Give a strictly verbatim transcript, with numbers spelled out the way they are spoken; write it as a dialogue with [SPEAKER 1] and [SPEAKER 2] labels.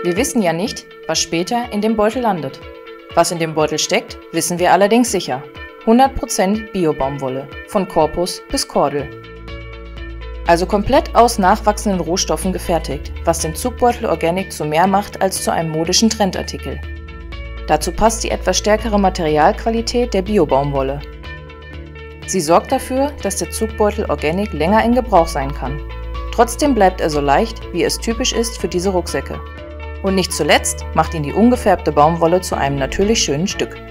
[SPEAKER 1] Wir wissen ja nicht, was später in dem Beutel landet. Was in dem Beutel steckt, wissen wir allerdings sicher. hundert Prozent Bio-Baumwolle, von Korpus bis Kordel. Also komplett aus nachwachsenden Rohstoffen gefertigt, was den Zugbeutel Organic zu mehr macht als zu einem modischen Trendartikel. Dazu passt die etwas stärkere Materialqualität der Bio-Baumwolle. Sie sorgt dafür, dass der Zugbeutel Organic länger in Gebrauch sein kann. Trotzdem bleibt er so leicht, wie es typisch ist für diese Rucksäcke. Und nicht zuletzt macht ihn die ungefärbte Baumwolle zu einem natürlich schönen Stück.